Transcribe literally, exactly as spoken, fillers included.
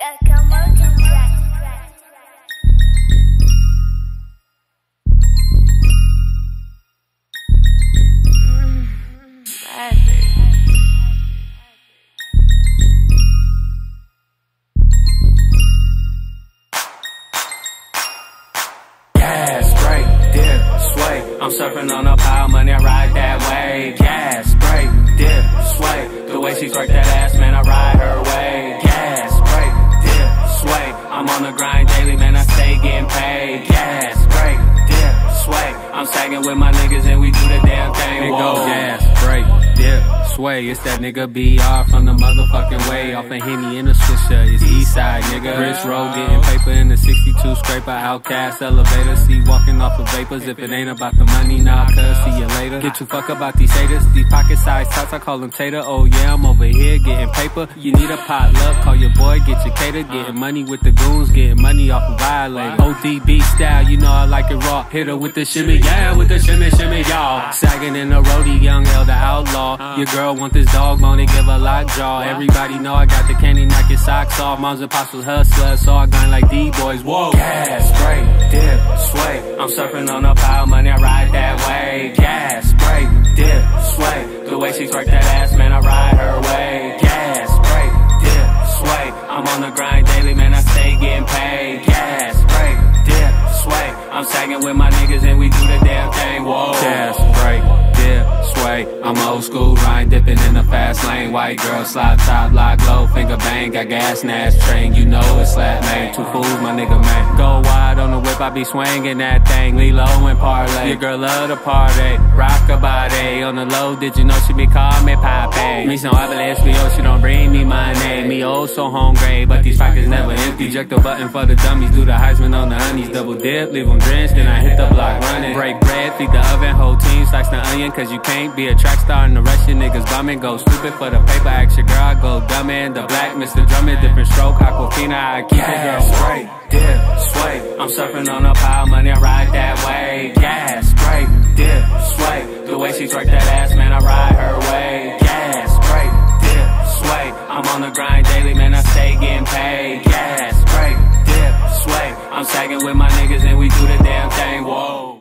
I'm surfing on a pile, money, I ride that way. Gas, brake, dip, sway. The way she twerk that ass, man, I ride her way. Gas, brake, dip, sway. I'm on the grind daily, man, I stay getting paid. Gas, brake, dip, sway. I'm sagging with my niggas and we do the damn thing. It go gas, brake, dip, sway. It's that nigga B R from the motherfucking way. Off a Henny in the Swisher, it's Eastside, nigga. Rich Road getting paper in the sixty-two scraper. Outcast elevator, see walking off of vapors. If it ain't about the money, nah, cuz see you later. Get you fuck about these haters, these pocket size tots, I call them tater. Oh yeah, I'm over here getting paper. You need a potluck, call your boy, get your cater. Getting money with the goons, getting money off of violator. O D B style, you know I like it raw. Hit her with the shimmy, yeah, with the shimmy, shimmy, y'all. Sagging in the roadie, young L, the outlaw. Your girl want this dog bone, give her lockjaw. Everybody know I got the candy, knock your socks off. Mom's apostles hustler, so I grind like D-boys, whoa. Gas, brake, dip, sway. I'm surfing on a pile, money, I ride that way. Gas, brake, dip, sway. The way she twerk that ass, man, I ride her way. Gas, brake, dip, sway. I'm on the grind daily, man, I stay getting paid. Gas, brake, dip, sway. I'm sagging with my niggas and we do the damn thing, whoa. Gas, brake, dip, sway. I'm old school, ride dipping in the fast lane. White girl, slide top, lock low, finger bang. Got gas, nash train, you know it's slap man. Two fools, my nigga man. Go wide on the whip, I be swinging that thing. Lilo and parlay, your girl love to party. Rock a body, on the low, did you know she be calling me Pape? Me some obelisk, yo, she don't bring me money. Me oh so hungry, but these pockets never empty. Eject the button for the dummies, do the Heisman on the honeys. Double dip, leave them drenched, then I hit the block running. Break bread, feed the oven, whole team slice the onion. Cause you can't be a track star and the rest of niggas bumming. Go stupid for the paper, ask your girl, I go dumb in. The black Mister Drummond, different stroke, Aquafina, I keep it gas, brake, dip, sway. I'm surfing on a pile, money, I ride that way. Gas, brake, dip, sway. The way she twerk that ass, man, I ride her way. Gas, brake, dip, sway. I'm on the grind daily, man, I stay getting paid. Gas, brake, dip, sway. I'm sagging with my niggas and we do the damn thing, whoa.